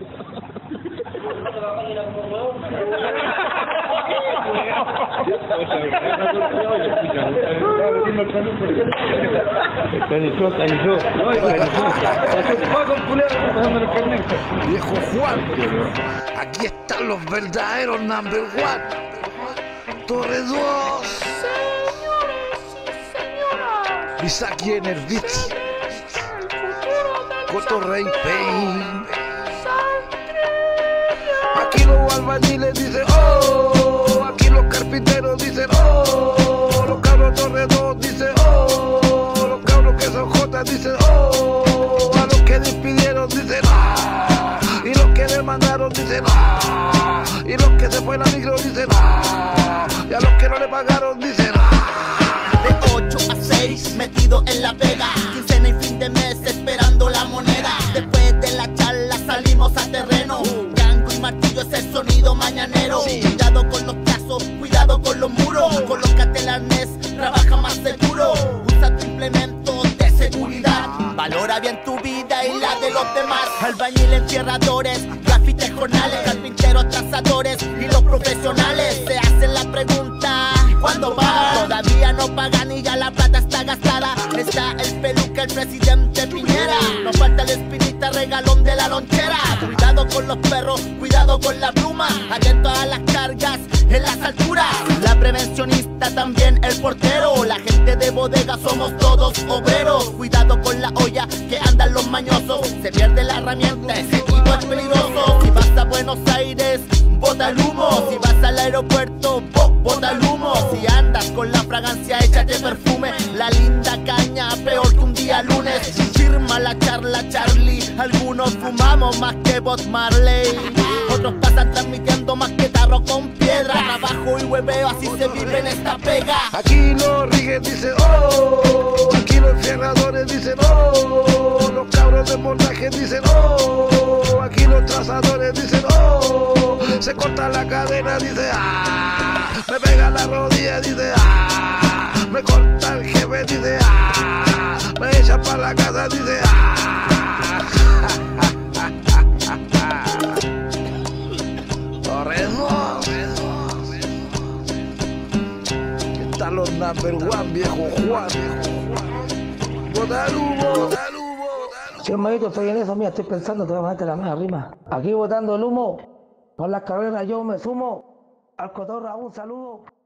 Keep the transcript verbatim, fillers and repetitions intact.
Viejo Juan, aquí están los verdaderos number one. Torre dos. Isaac Enervitz, Cotorrey Pain. Aquí los albañiles dicen oh, aquí los carpinteros dicen oh, los cabros Torre dos dicen oh, los cabros que son jotas dicen oh, a los que despidieron dicen ah, y los que demandaron dicen ah, y los que se fue la micro dicen ah, y a los que no le pagaron dicen ah. De ocho a seis metido en la pega, quincena y fin de mes esperando la moneda. Después de la charla salimos a terreno, gango y martillo es el sonido mañanero. Cuidado con los casos, cuidado con los muros, colócate el arnés, trabaja más seguro. Usa tu implemento de seguridad, valora bien tu vida y la de los demás. Albañiles, entierradores, grafites, jornales, carpinteros, trazadores y los profesionales se hacen la pregunta: ¿cuándo pagan? Todavía no pagan y ya la plata está gastada. Está el peluca, el presidente Piñera. Nos falta el espinita, regalón de la lonchera. Cuidado con los perros, cuidado con la pluma. Atento a las cargas en las alturas. La prevencionista, también el portero. La gente de bodega somos todos obreros. Cuidado con la olla que andan los mañosos. Se pierde la herramienta, ese equipo es peligroso. Si vas a Buenos Aires, bota el humo. Si vas al aeropuerto, bo, bota el humo. Si andas con la fragancia, échate perfume. La linda caña, peor que un día lunes. Firma la charla, Charlie. Algunos fumamos más que Bob Marley. Otros pasan transmitiendo más que tarro con piedra. Trabajo y hueveo, así se vive en esta pega. Aquí los rigues dicen oh, aquí los enfierradores dicen oh, los cabros de montaje dicen oh, aquí los trazadores dicen oh, se corta la cadena, dice ah, me pega la rodilla, dice ah, me corta el jefe, dice ah, me echa para la casa, dice ah. Torre dos. Están los number one, viejo Juan. Bota el humo, bota el humo. Sí, hermanito, estoy en eso, mira, estoy pensando, te voy a meterte la mesa rima. Aquí botando el humo, por las carreras yo me sumo. Al cotorra un saludo.